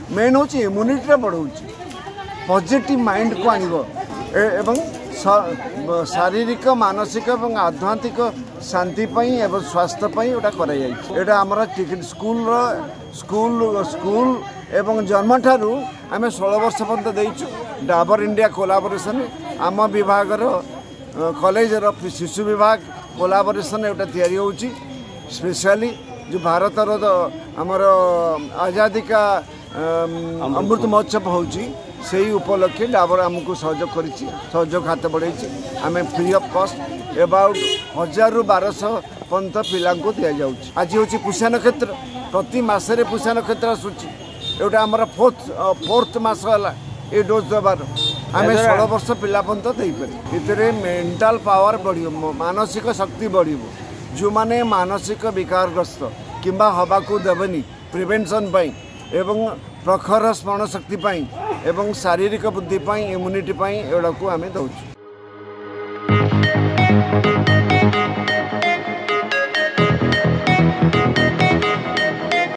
Main हूँ immunity बढ़ाऊँ positive mind को आनिब एवं शारीरिक मानसिक और आध्यात्मिक शांति एवं स्वास्थ्य गोटा कर आमर स्कूल स्कूल एवं जन्म ठारू आम 16 वर्ष पर्यंत देचु डाबर इंडिया कोलाबोरेशन आम विभाग कॉलेज शिशु विभाग कोलाबोरेशन गोटा तैयारी होची स्पेशली जो भारत आमर आजादी का अमृत महोत्सव होची से उपलक्षे डाबर आमको सहयोग कर सहयोग हाथ बढ़े आम फ्री ऑफ कॉस्ट अबाउट 1000 ରୁ 1200 पर्यंत पिला दि जाऊँ। आज हूँ पुषा नक्षत्र प्रति मसरे पुषा नक्षत्र आसूची एटा आमर फोर्थ मास है ये डोज देवार आम 16 वर्ष पिला पर्यंत दे मेंटल पावर बढ़ मानसिक शक्ति बढ़ जो माने मानसिक विकारग्रस्त किंबा हवा को देवनी प्रिवेंशन एवं प्रखर स्मरण शक्ति एवं शारीरिक बुद्धि इम्यूनिटी एगुड़ा को आम दौर।